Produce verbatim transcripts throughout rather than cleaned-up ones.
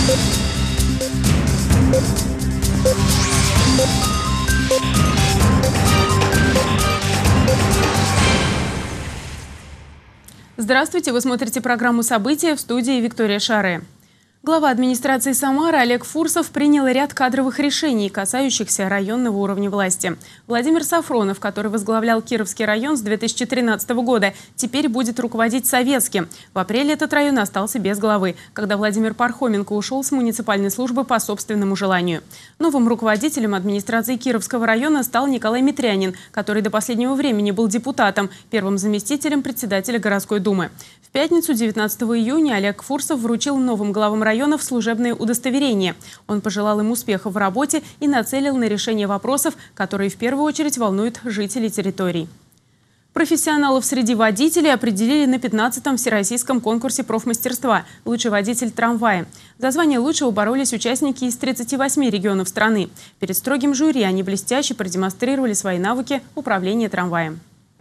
Здравствуйте, вы смотрите программу «События», в студии Виктория Шаре. Глава администрации Самары Олег Фурсов принял ряд кадровых решений, касающихся районного уровня власти. Владимир Сафронов, который возглавлял Кировский район с две тысячи тринадцатого года, теперь будет руководить Советским. В апреле этот район остался без главы, когда Владимир Пархоменко ушел с муниципальной службы по собственному желанию. Новым руководителем администрации Кировского района стал Николай Митрянин, который до последнего времени был депутатом, первым заместителем председателя городской думы. В пятницу, девятнадцатого июня, Олег Фурсов вручил новым главам района районов служебные удостоверения. Он пожелал им успехов в работе и нацелил на решение вопросов, которые в первую очередь волнуют жителей территорий. Профессионалов среди водителей определили на пятнадцатом всероссийском конкурсе профмастерства «Лучший водитель трамвая». За звание лучшего боролись участники из тридцати восьми регионов страны. Перед строгим жюри они блестяще продемонстрировали свои навыки управления трамваем.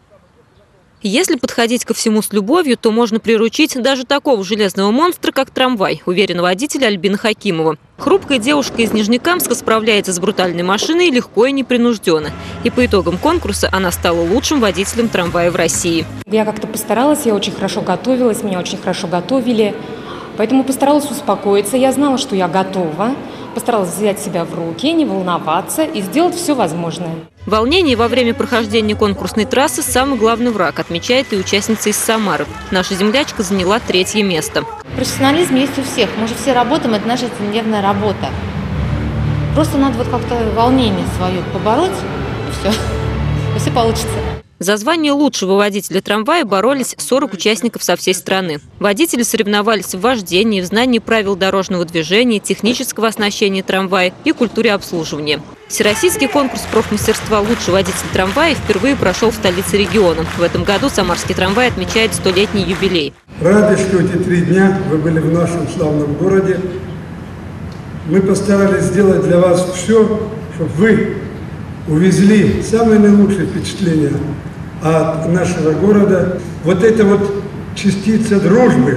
Если подходить ко всему с любовью, то можно приручить даже такого железного монстра, как трамвай, уверена водитель Альбина Хакимова. Хрупкая девушка из Нижнекамска справляется с брутальной машиной легко и непринужденно. И по итогам конкурса она стала лучшим водителем трамвая в России. Я как-то постаралась, я очень хорошо готовилась, меня очень хорошо готовили. Поэтому постаралась успокоиться. Я знала, что я готова. Постаралась взять себя в руки, не волноваться и сделать все возможное. Волнение во время прохождения конкурсной трассы – самый главный враг, отмечает и участница из Самары. Наша землячка заняла третье место. Профессионализм есть у всех. Мы же все работаем, это наша ежедневная работа. Просто надо вот как-то волнение свое побороть, и все. И все получится. За звание лучшего водителя трамвая боролись сорок участников со всей страны. Водители соревновались в вождении, в знании правил дорожного движения, технического оснащения трамвая и культуре обслуживания. Всероссийский конкурс профмастерства «Лучший водитель трамвая» впервые прошел в столице региона. В этом году Самарский трамвай отмечает столетний юбилей. Рады, что эти три дня вы были в нашем славном городе. Мы постарались сделать для вас все, чтобы вы увезли самые наилучшие впечатления от нашего города. Вот эта вот частица дружбы,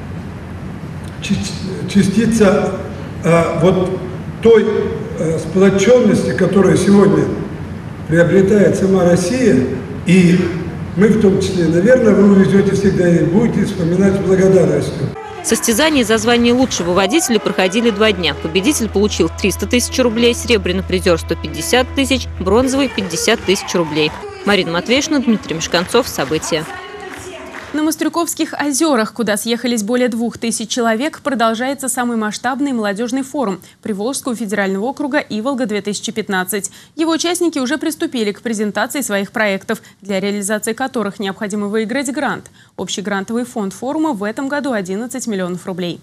частица а, вот той а, сплоченности, которую сегодня приобретает сама Россия, и мы в том числе, наверное, вы увезете всегда и будете вспоминать с благодарностью. Состязания за звание лучшего водителя проходили два дня. Победитель получил триста тысяч рублей, серебряный призер сто пятьдесят тысяч, бронзовый пятьдесят тысяч рублей. Марина Матвеевна, Дмитрий Мешканцов. События. На Мострюковских озерах, куда съехались более двух тысяч человек, продолжается самый масштабный молодежный форум Приволжского федерального округа «Иволга-две тысячи пятнадцать». Его участники уже приступили к презентации своих проектов, для реализации которых необходимо выиграть грант. Общий грантовый фонд форума в этом году одиннадцать миллионов рублей.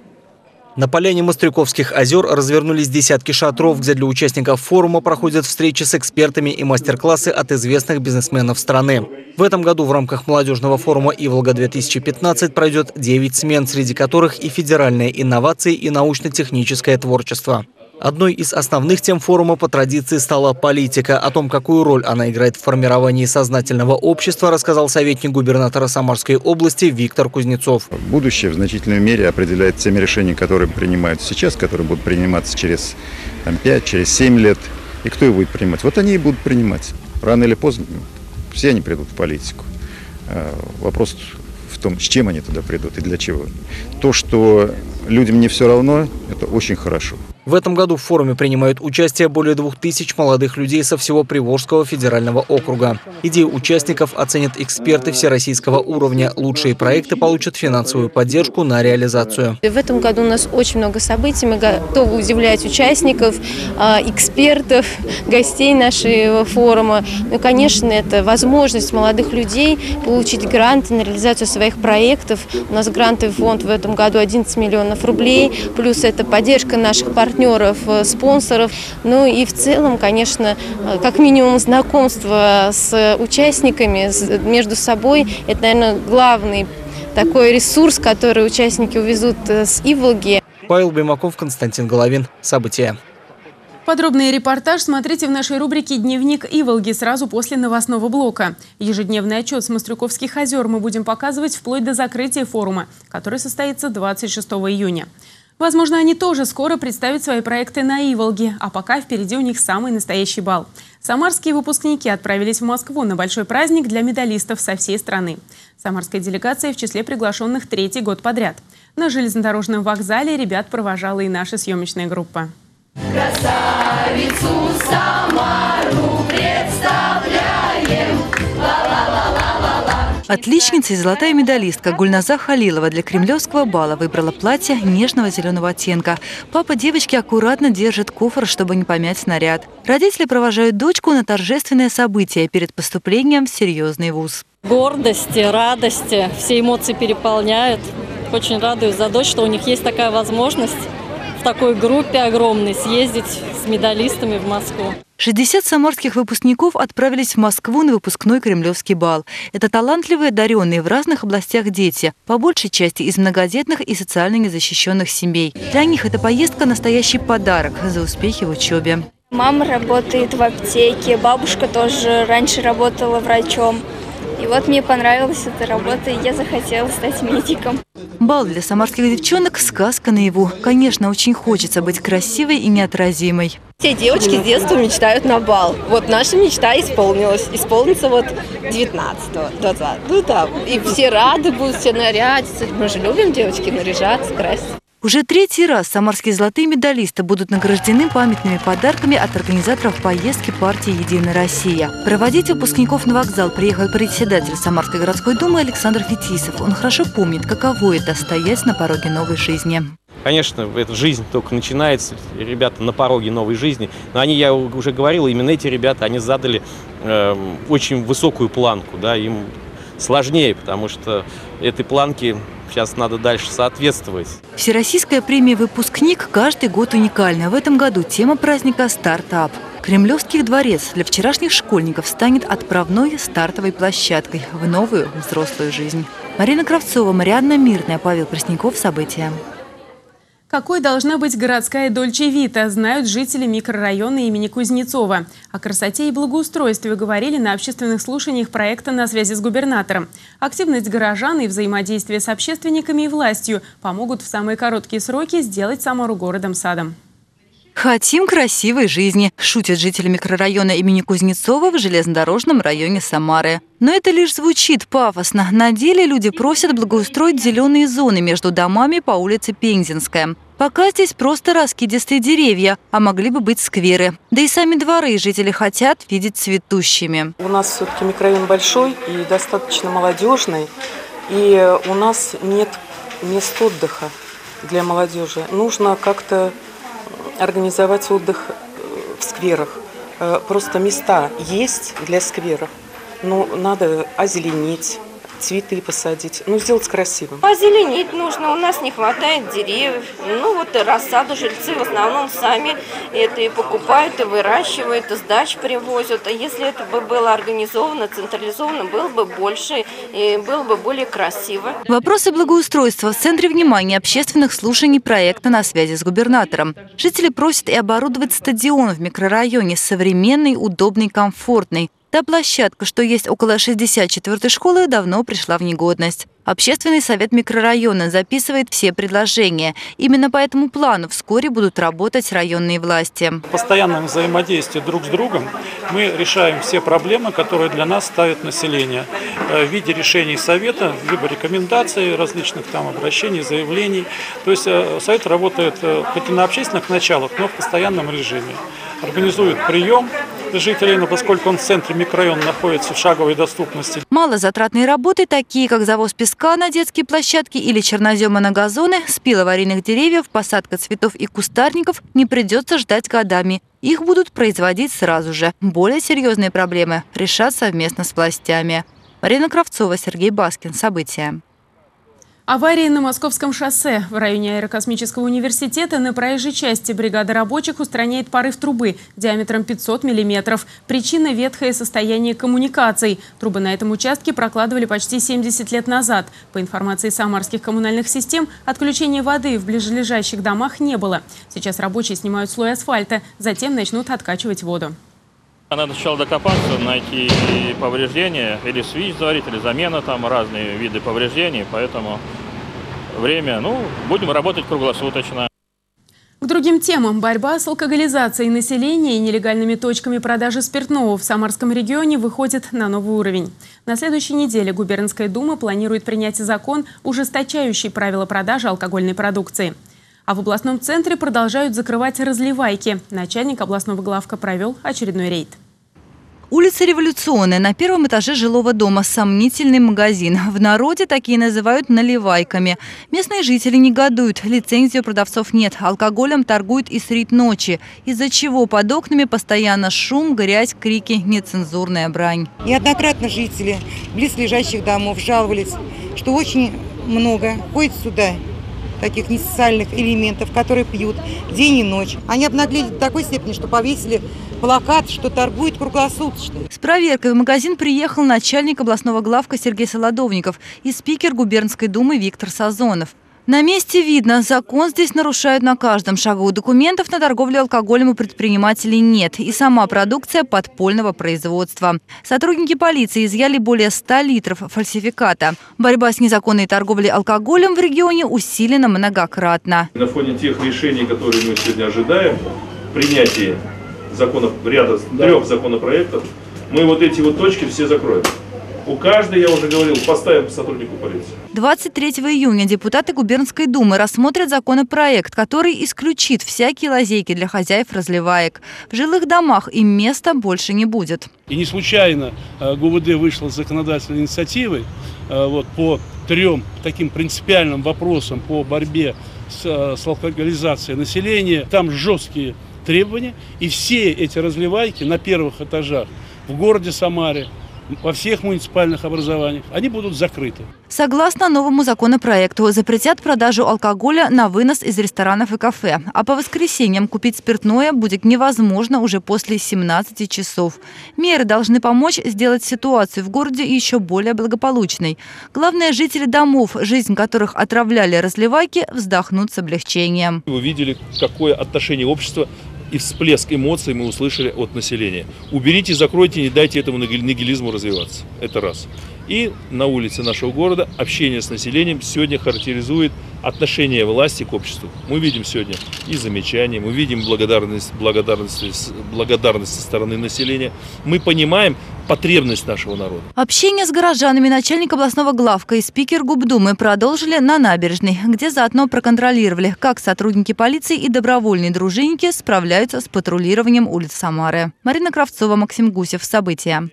На поляне Мострюковских озер развернулись десятки шатров, где для участников форума проходят встречи с экспертами и мастер-классы от известных бизнесменов страны. В этом году в рамках молодежного форума «Иволга-две тысячи пятнадцать» пройдет девять смен, среди которых и федеральные инновации, и научно-техническое творчество. Одной из основных тем форума по традиции стала политика. О том, какую роль она играет в формировании сознательного общества, рассказал советник губернатора Самарской области Виктор Кузнецов. Будущее в значительной мере определяет теми решениями, которые принимаются сейчас, которые будут приниматься через там, пять, через семь лет. И кто их будет принимать? Вот они и будут принимать. Рано или поздно все они придут в политику. Вопрос в том, с чем они туда придут и для чего. То, что людям не все равно, это очень хорошо. В этом году в форуме принимают участие более двух тысяч молодых людей со всего Приволжского федерального округа. Идеи участников оценят эксперты всероссийского уровня. Лучшие проекты получат финансовую поддержку на реализацию. В этом году у нас очень много событий. Мы готовы удивлять участников, экспертов, гостей нашего форума. Ну, конечно, это возможность молодых людей получить гранты на реализацию своих проектов. У нас грантовый фонд в этом году одиннадцать миллионов рублей. Плюс это поддержка наших партнеров, спонсоров. Ну и в целом, конечно, как минимум знакомство с участниками, между собой. Это, наверное, главный такой ресурс, который участники увезут с Иволги. Павел Баймаков, Константин Головин. События. Подробный репортаж смотрите в нашей рубрике «Дневник Иволги» сразу после новостного блока. Ежедневный отчет с Мострюковских озер мы будем показывать вплоть до закрытия форума, который состоится двадцать шестого июня. Возможно, они тоже скоро представят свои проекты на Иволге, а пока впереди у них самый настоящий бал. Самарские выпускники отправились в Москву на большой праздник для медалистов со всей страны. Самарская делегация в числе приглашенных третий год подряд. На железнодорожном вокзале ребят провожала и наша съемочная группа. Красавицу Самару представляем! Ла-ла-ла-ла-ла-ла. Отличница и золотая медалистка Гульназа Халилова для кремлевского бала выбрала платье нежного зеленого оттенка. Папа девочки аккуратно держит кофр, чтобы не помять наряд. Родители провожают дочку на торжественное событие перед поступлением в серьезный вуз. Гордости, радости, все эмоции переполняют. Очень радуюсь за дочь, что у них есть такая возможность в такой группе огромной съездить с медалистами в Москву. шестьдесят самарских выпускников отправились в Москву на выпускной кремлевский бал. Это талантливые, одаренные в разных областях дети, по большей части из многодетных и социально незащищенных семей. Для них эта поездка – настоящий подарок за успехи в учебе. Мама работает в аптеке, бабушка тоже раньше работала врачом. И вот мне понравилась эта работа, и я захотела стать медиком. Бал для самарских девчонок – сказка наяву. Конечно, очень хочется быть красивой и неотразимой. Все девочки с детства мечтают на бал. Вот наша мечта исполнилась. Исполнится вот девятнадцатого, двадцатого. Ну да, и все рады будут, все нарядятся. Мы же любим, девочки, наряжаться, краситься. Уже третий раз самарские золотые медалисты будут награждены памятными подарками от организаторов поездки партии «Единая Россия». Проводить выпускников на вокзал приехал председатель Самарской городской думы Александр Фетисов. Он хорошо помнит, каково это – стоять на пороге новой жизни. Конечно, эта жизнь только начинается, ребята на пороге новой жизни. Но они, я уже говорил, именно эти ребята, они задали э, очень высокую планку, да, им сложнее, потому что этой планке сейчас надо дальше соответствовать. Всероссийская премия «Выпускник» каждый год уникальна. В этом году тема праздника «Стартап». Кремлевский дворец для вчерашних школьников станет отправной стартовой площадкой в новую взрослую жизнь. Марина Кравцова, Марианна Мирная, Павел Пресняков. События. Какой должна быть городская Дольче Вита, знают жители микрорайона имени Кузнецова. О красоте и благоустройстве говорили на общественных слушаниях проекта «На связи с губернатором». Активность горожан и взаимодействие с общественниками и властью помогут в самые короткие сроки сделать Самару городом-садом. Хотим красивой жизни, шутят жители микрорайона имени Кузнецова в железнодорожном районе Самары. Но это лишь звучит пафосно. На деле люди просят благоустроить зеленые зоны между домами по улице Пензенская. Пока здесь просто раскидистые деревья, а могли бы быть скверы. Да и сами дворы жители хотят видеть цветущими. У нас все-таки микрорайон большой и достаточно молодежный. И у нас нет мест отдыха для молодежи. Нужно как-то организовать отдых в скверах. Просто места есть для скверов, но надо озеленить, цветы посадить, ну, сделать красивым. Озеленить нужно, у нас не хватает деревьев. Ну, вот и рассаду жильцы в основном сами это и покупают, и выращивают, и с дач привозят. А если это бы было организовано, централизовано, было бы больше, и было бы более красиво. Вопросы благоустройства в центре внимания общественных слушаний проекта «На связи с губернатором». Жители просят и оборудовать стадион в микрорайоне современный, удобный, комфортный. Та площадка, что есть около шестьдесят четвёртой школы, давно пришла в негодность. Общественный совет микрорайона записывает все предложения. Именно по этому плану вскоре будут работать районные власти. В постоянном взаимодействии друг с другом мы решаем все проблемы, которые для нас ставит население. В виде решений совета, либо рекомендаций, различных там обращений, заявлений. То есть совет работает хоть и на общественных началах, но в постоянном режиме. Организует прием жителей, но поскольку он в центре микрорайона находится в шаговой доступности. Малозатратные работы, такие как завоз песка на детские площадки или чернозема на газоны, спил аварийных деревьев, посадка цветов и кустарников, не придется ждать годами. Их будут производить сразу же. Более серьезные проблемы решат совместно с властями. Марина Кравцова, Сергей Баскин. События. Аварии на Московском шоссе. В районе Аэрокосмического университета на проезжей части бригада рабочих устраняет порыв трубы диаметром пятьсот миллиметров. Причина – ветхое состояние коммуникаций. Трубы на этом участке прокладывали почти семьдесят лет назад. По информации самарских коммунальных систем, отключения воды в ближайших домах не было. Сейчас рабочие снимают слой асфальта, затем начнут откачивать воду. Надо сначала докопаться, найти повреждения, или свич заварить, или замена, там разные виды повреждений, поэтому время, ну, будем работать круглосуточно. другим темам. Борьба с алкоголизацией населения и нелегальными точками продажи спиртного в Самарском регионе выходит на новый уровень. На следующей неделе Губернская дума планирует принять закон, ужесточающий правила продажи алкогольной продукции. А в областном центре продолжают закрывать разливайки. Начальник областного главка провел очередной рейд. Улица Революционная. На первом этаже жилого дома сомнительный магазин. В народе такие называют наливайками. Местные жители негодуют. Лицензии у продавцов нет. Алкоголем торгуют и средь ночи. Из-за чего под окнами постоянно шум, грязь, крики, нецензурная брань. Неоднократно жители близлежащих домов жаловались, что очень много ходит сюда таких несоциальных элементов, которые пьют день и ночь. Они обнаглели до такой степени, что повесили плакат, что торгуют круглосуточно. С проверкой в магазин приехал начальник областного главка Сергей Солодовников и спикер Губернской думы Виктор Сазонов. На месте видно, закон здесь нарушают на каждом шагу. Документов на торговлю алкоголем у предпринимателей нет. И сама продукция подпольного производства. Сотрудники полиции изъяли более ста литров фальсификата. Борьба с незаконной торговлей алкоголем в регионе усилена многократно. На фоне тех решений, которые мы сегодня ожидаем, принятие закона, ряда трех законопроектов, мы вот эти вот точки все закроем. У каждой, я уже говорил, поставим по сотруднику полиции. двадцать третьего июня депутаты Губернской думы рассмотрят законопроект, который исключит всякие лазейки для хозяев разливаек. В жилых домах им места больше не будет. И не случайно ГУВД вышла с законодательной инициативой вот, по трем таким принципиальным вопросам по борьбе с, с алкоголизацией населения. Там жесткие требования. И все эти разливайки на первых этажах в городе Самаре, во всех муниципальных образованиях, они будут закрыты. Согласно новому законопроекту, запретят продажу алкоголя на вынос из ресторанов и кафе. А по воскресеньям купить спиртное будет невозможно уже после семнадцати часов. Меры должны помочь сделать ситуацию в городе еще более благополучной. Главное, жители домов, жизнь которых отравляли разливайки, вздохнут с облегчением. Вы видели, какое отношение общества и всплеск эмоций мы услышали от населения. Уберите, закройте, не дайте этому нигилизму развиваться. Это раз. И на улице нашего города общение с населением сегодня характеризует отношение власти к обществу. Мы видим сегодня и замечания, мы видим благодарность, благодарность, благодарность со стороны населения. Мы понимаем потребность нашего народа. Общение с горожанами начальник областного главка и спикер Губдумы продолжили на набережной, где заодно проконтролировали, как сотрудники полиции и добровольные дружинники справляются с патрулированием улиц Самары. Марина Кравцова, Максим Гусев. События.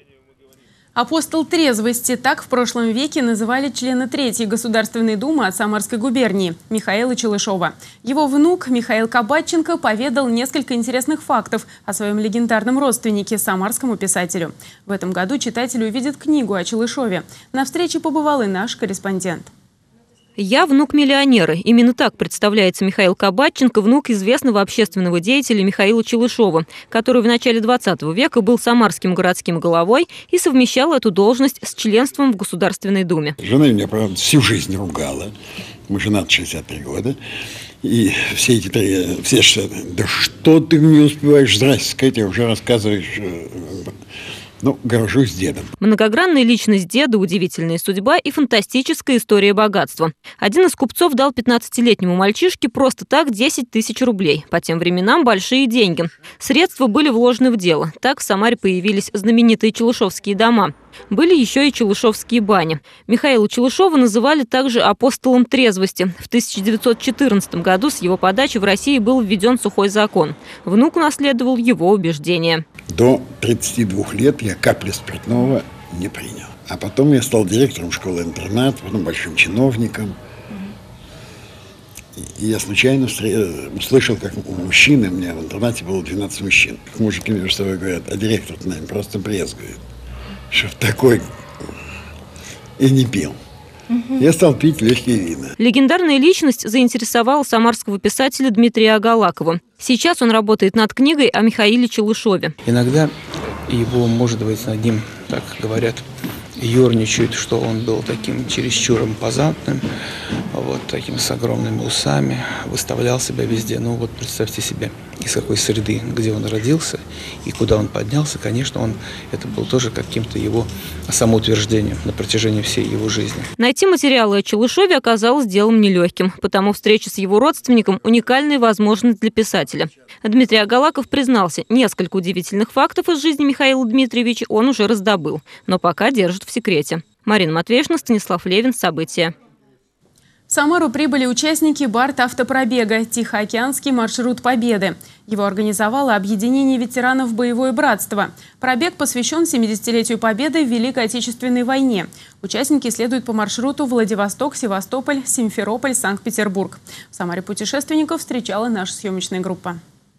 Апостол трезвости – так в прошлом веке называли члена Третьей Государственной Думы от Самарской губернии Михаила Челышова. Его внук Михаил Кабатченко поведал несколько интересных фактов о своем легендарном родственнике, самарскому писателю. В этом году читатели увидят книгу о Челышове. На встрече побывал и наш корреспондент. «Я внук миллионера». Именно так представляется Михаил Кабатченко, внук известного общественного деятеля Михаила Челышова, который в начале двадцатого века был самарским городским головой и совмещал эту должность с членством в Государственной Думе. Жена меня, правда, всю жизнь ругала. Мы женаты шестьдесят три года. И все эти три, все шестьдесят, да что ты не успеваешь, здрасте сказать, я уже рассказываешь... Ну, горжусь дедом. Многогранная личность деда, удивительная судьба и фантастическая история богатства. Один из купцов дал пятнадцатилетнему мальчишке просто так десять тысяч рублей. По тем временам большие деньги. Средства были вложены в дело. Так в Самаре появились знаменитые челышевские дома. Были еще и челышевские бани. Михаила Челышова называли также апостолом трезвости. В тысяча девятьсот четырнадцатом году с его подачи в России был введен сухой закон. Внук унаследовал его убеждения. До тридцати двух лет я капли спиртного не принял. А потом я стал директором школы-интерната, потом большим чиновником. И я случайно услышал, как у мужчины, у меня в интернате было двенадцать мужчин. Как мужики между собой говорят, а директор-то нами просто брезгует. Что такой и не пил. Угу. Я стал пить легкие вина. Легендарная личность заинтересовала самарского писателя Дмитрия Агалакова. Сейчас он работает над книгой о Михаиле Челышове. Иногда его, может быть, над ним, так говорят, ерничают, что он был таким чересчур импозантным, вот таким с огромными усами, выставлял себя везде. Ну вот представьте себе, из какой среды, где он родился и куда он поднялся, конечно, он, это было тоже каким-то его самоутверждением на протяжении всей его жизни. Найти материалы о Челышеве оказалось делом нелегким, потому встреча с его родственником – уникальная возможность для писателя. Дмитрий Агалаков признался, несколько удивительных фактов из жизни Михаила Дмитриевича он уже раздобыл, но пока держит в секрете. Марина Матвеевна, Станислав Левин. События. В Самару прибыли участники Барт-автопробега «Тихоокеанский маршрут Победы». Его организовало объединение ветеранов «Боевое братство». Пробег посвящен семидесятилетию Победы в Великой Отечественной войне. Участники следуют по маршруту Владивосток, Севастополь, Симферополь, Санкт-Петербург. В Самаре путешественников встречала наша съемочная группа.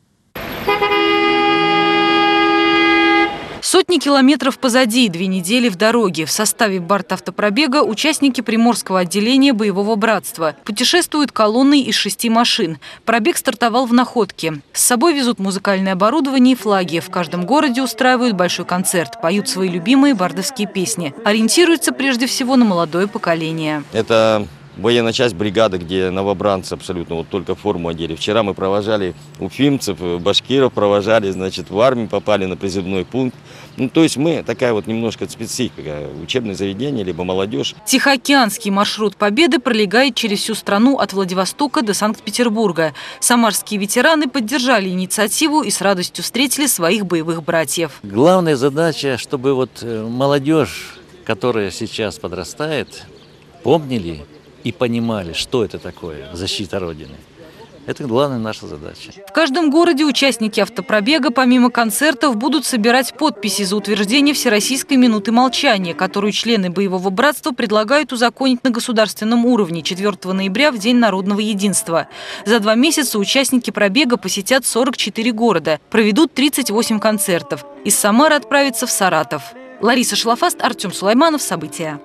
Сотни километров позади, две недели в дороге. В составе Барт-автопробега участники Приморского отделения «Боевого братства». Путешествуют колонной из шести машин. Пробег стартовал в Находке. С собой везут музыкальное оборудование и флаги. В каждом городе устраивают большой концерт. Поют свои любимые бардовские песни. Ориентируются прежде всего на молодое поколение. Это военная часть бригады, где новобранцы абсолютно вот только форму одели. Вчера мы провожали уфимцев, башкиров провожали, значит, в армию попали на призывной пункт. Ну, то есть мы такая вот немножко специфика, учебное заведение, либо молодежь. Тихоокеанский маршрут Победы пролегает через всю страну от Владивостока до Санкт-Петербурга. Самарские ветераны поддержали инициативу и с радостью встретили своих боевых братьев. Главная задача, чтобы вот молодежь, которая сейчас подрастает, помнили и понимали, что это такое защита Родины. Это главная наша задача. В каждом городе участники автопробега, помимо концертов, будут собирать подписи за утверждение Всероссийской минуты молчания, которую члены Боевого братства предлагают узаконить на государственном уровне четвёртого ноября в День народного единства. За два месяца участники пробега посетят сорок четыре города, проведут тридцать восемь концертов. Из Самары отправятся в Саратов. Лариса Шлафаст, Артем Сулайманов. События.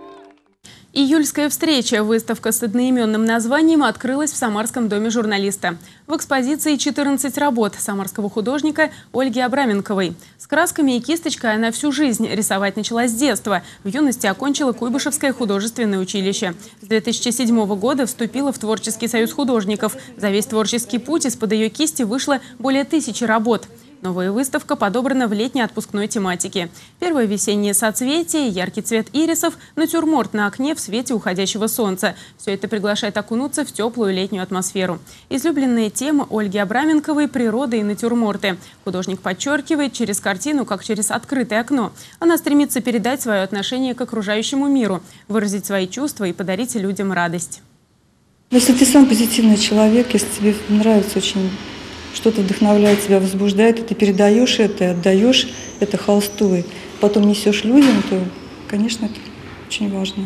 Июльская встреча. Выставка с одноименным названием открылась в Самарском доме журналиста. В экспозиции четырнадцать работ самарского художника Ольги Абраменковой. С красками и кисточкой она всю жизнь рисовать начала с детства. В юности окончила Куйбышевское художественное училище. С две тысячи седьмого года вступила в Творческий союз художников. За весь творческий путь из-под ее кисти вышло более тысячи работ. Новая выставка подобрана в летней отпускной тематике. Первое весеннее соцветие, яркий цвет ирисов, натюрморт на окне в свете уходящего солнца. Все это приглашает окунуться в теплую летнюю атмосферу. Излюбленные темы Ольги Абраменковой – природа и натюрморты. Художник подчеркивает через картину, как через открытое окно. Она стремится передать свое отношение к окружающему миру, выразить свои чувства и подарить людям радость. Если ты сам позитивный человек, если тебе нравится очень... что-то вдохновляет тебя, возбуждает, и ты передаешь это, и отдаешь это холсту, и потом несешь людям, то, конечно, это очень важно.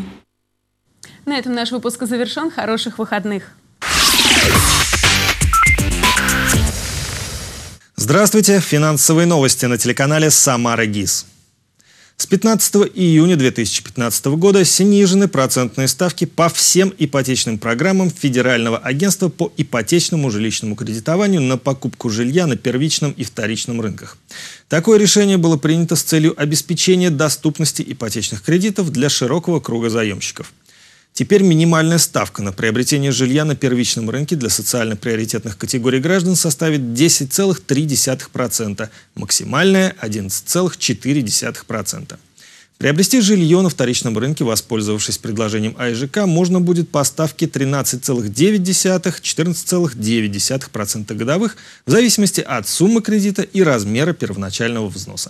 На этом наш выпуск завершен. Хороших выходных. Здравствуйте! Финансовые новости на телеканале «Самара ГИС». С пятнадцатого июня две тысячи пятнадцатого года снижены процентные ставки по всем ипотечным программам Федерального агентства по ипотечному жилищному кредитованию на покупку жилья на первичном и вторичном рынках. Такое решение было принято с целью обеспечения доступности ипотечных кредитов для широкого круга заемщиков. Теперь минимальная ставка на приобретение жилья на первичном рынке для социально приоритетных категорий граждан составит десять целых три десятых процента, максимальная – одиннадцать целых четыре десятых процента. Приобрести жилье на вторичном рынке, воспользовавшись предложением АИЖК, можно будет по ставке тринадцать целых девять десятых — четырнадцать целых девять десятых процента годовых в зависимости от суммы кредита и размера первоначального взноса.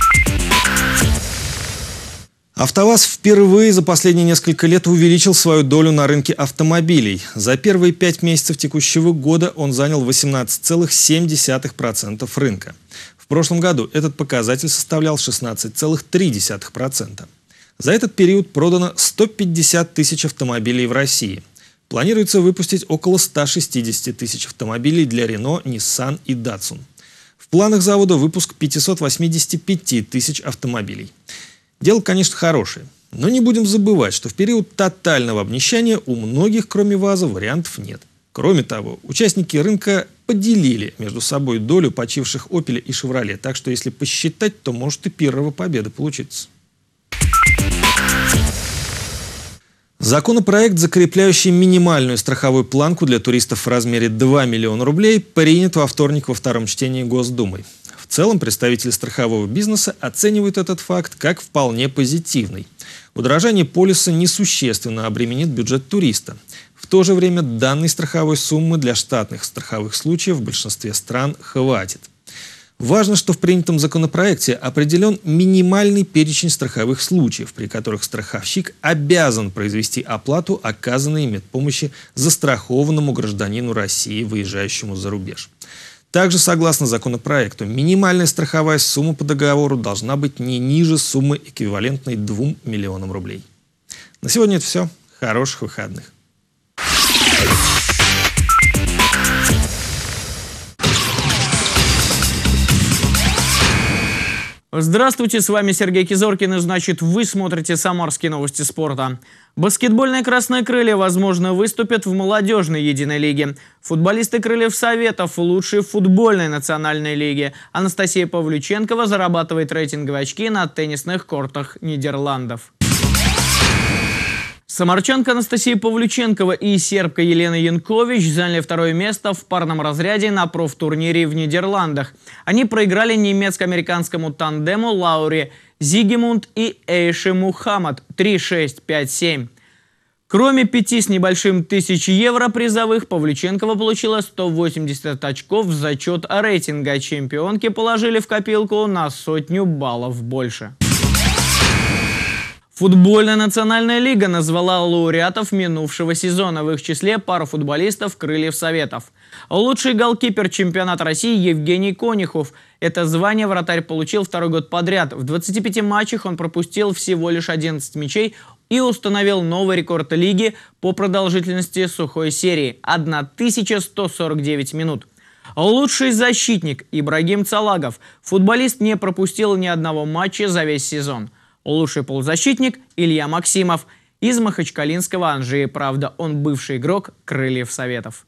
АвтоВАЗ впервые за последние несколько лет увеличил свою долю на рынке автомобилей. За первые пять месяцев текущего года он занял восемнадцать целых семь десятых процента рынка. В прошлом году этот показатель составлял шестнадцать целых три десятых процента. За этот период продано сто пятьдесят тысяч автомобилей в России. Планируется выпустить около ста шестидесяти тысяч автомобилей для Renault, Nissan и Datsun. В планах завода выпуск пятисот восьмидесяти пяти тысяч автомобилей. Дело, конечно, хорошее, но не будем забывать, что в период тотального обнищания у многих, кроме ВАЗа, вариантов нет. Кроме того, участники рынка поделили между собой долю почивших «Опеля» и «Шевроле», так что если посчитать, то может и первого победа получиться. Законопроект, закрепляющий минимальную страховую планку для туристов в размере два миллиона рублей, принят во вторник во втором чтении Госдумой. В целом, представители страхового бизнеса оценивают этот факт как вполне позитивный. Удорожание полиса несущественно обременит бюджет туриста. В то же время данной страховой суммы для штатных страховых случаев в большинстве стран хватит. Важно, что в принятом законопроекте определен минимальный перечень страховых случаев, при которых страховщик обязан произвести оплату оказанной медпомощи застрахованному гражданину России, выезжающему за рубеж. Также, согласно законопроекту, минимальная страховая сумма по договору должна быть не ниже суммы, эквивалентной двум миллионам рублей. На сегодня это все. Хороших выходных. Здравствуйте, с вами Сергей Кизоркин, и значит, вы смотрите «Самарские новости спорта». Баскетбольные «Красные крылья», возможно, выступят в молодежной единой лиге. Футболисты «Крыльев Советов» – лучшие в футбольной национальной лиге. Анастасия Павлюченкова зарабатывает рейтинговые очки на теннисных кортах Нидерландов. Самарчанка Анастасия Павлюченкова и сербка Елена Янкович заняли второе место в парном разряде на профтурнире в Нидерландах. Они проиграли немецко-американскому тандему Лауре Зигемунд и Эйши Мухаммад три шесть пять семь. Кроме пяти с небольшим тысяч евро призовых, Павлюченкова получила сто восемьдесят очков в зачет рейтинга. Чемпионки положили в копилку на сотню баллов больше. Футбольная национальная лига назвала лауреатов минувшего сезона, в их числе пару футболистов «Крыльев Советов». Лучший голкипер чемпионата России Евгений Конюхов. Это звание вратарь получил второй год подряд. В двадцати пяти матчах он пропустил всего лишь одиннадцать мячей и установил новый рекорд лиги по продолжительности сухой серии – тысяча сто сорок девять минут. Лучший защитник Ибрагим Цалагов. Футболист не пропустил ни одного матча за весь сезон. Лучший полузащитник Илья Максимов из махачкалинского Анжи. Правда, он бывший игрок «Крыльев Советов».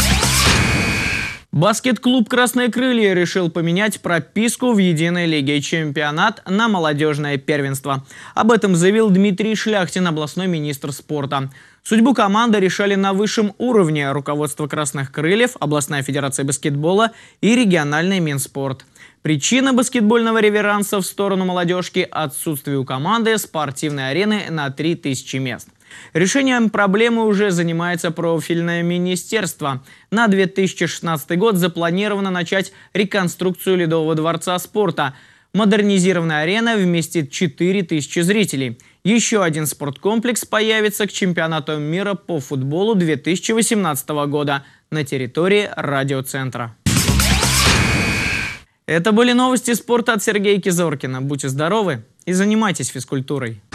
Баскет-клуб «Красные крылья» решил поменять прописку в единой лиге, чемпионат на молодежное первенство. Об этом заявил Дмитрий Шляхтин, областной министр спорта. Судьбу команды решали на высшем уровне: руководство «Красных крыльев», областная федерация баскетбола и региональный Минспорт. Причина баскетбольного реверанса в сторону молодежки – отсутствие у команды спортивной арены на три тысячи мест. Решением проблемы уже занимается профильное министерство. На две тысячи шестнадцатый год запланировано начать реконструкцию Ледового дворца спорта. Модернизированная арена вместит четыре тысячи зрителей. Еще один спорткомплекс появится к чемпионату мира по футболу две тысячи восемнадцатого года на территории радиоцентра. Это были новости спорта от Сергея Кизоркина. Будьте здоровы и занимайтесь физкультурой.